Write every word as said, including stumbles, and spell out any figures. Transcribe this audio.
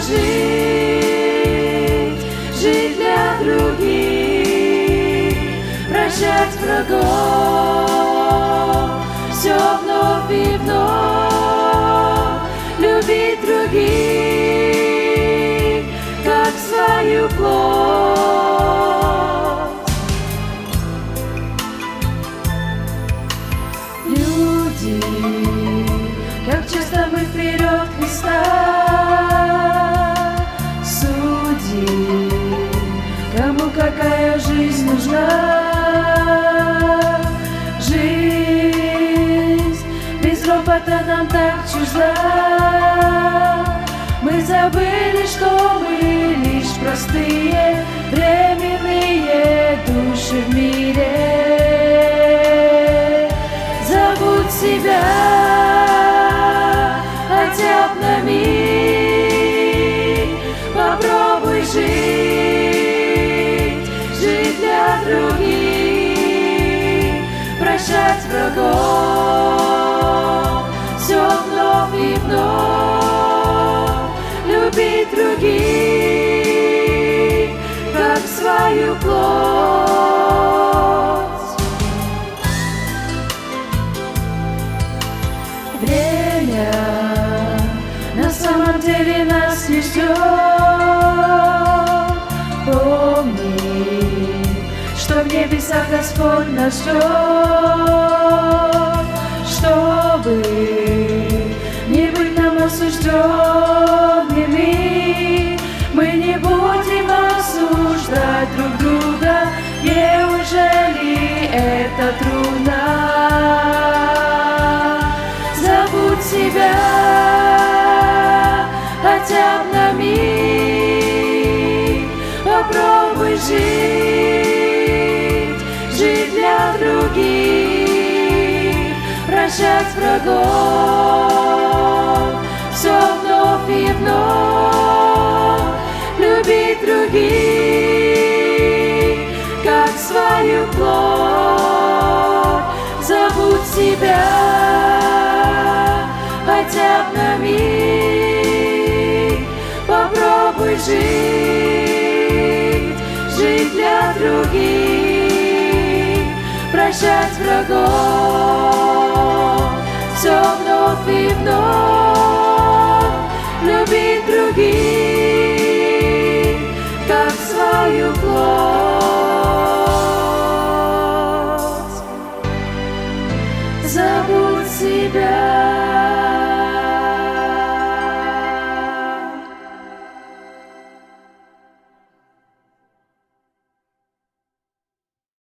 жить, жить для других, прощать врагов, все вновь и вновь, любить других, как свою плоть. Люди, как часто мы вперед Христа судим, кому какая жизнь нужна. Жизнь без ропота нам так чужда. Мы забыли, что мы лишь простые, временные души в мире. Забудь себя хотя б на миг, попробуй жить, жить для других, прощать врагов, все вновь и вновь, любить других, как свою плоть. Время на самом деле нас не ждет. Помни, что в небесах Господь нас ждет, чтобы не быть нам осужденными. Мы не будем осуждать друг друга, неужели это трудно? Забудь себя хотя б на миг, попробуй жить, жить для других, прощать врагов, все вновь и вновь, любить других, как свою плоть. Забудь себя хотя б на миг, попробуй жить, жить для других, прощать врагов, все вновь и вновь, любить других, как свою плоть. Забудь себя.